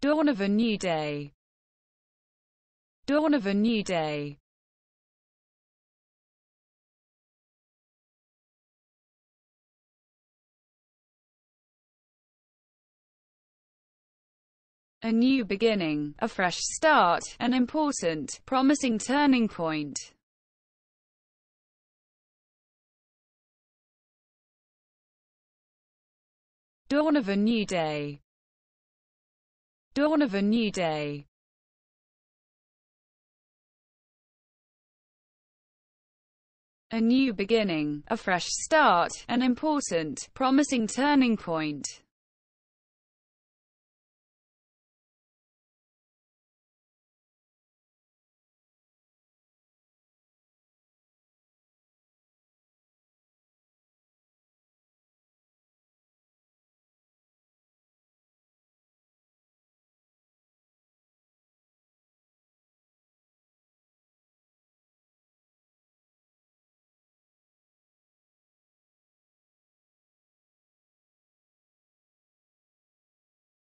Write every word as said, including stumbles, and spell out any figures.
Dawn of a new day. Dawn of a new day. A new beginning, a fresh start, an important, promising turning point. Dawn of a new day. Dawn of a new day. A new beginning, a fresh start, an important, promising turning point.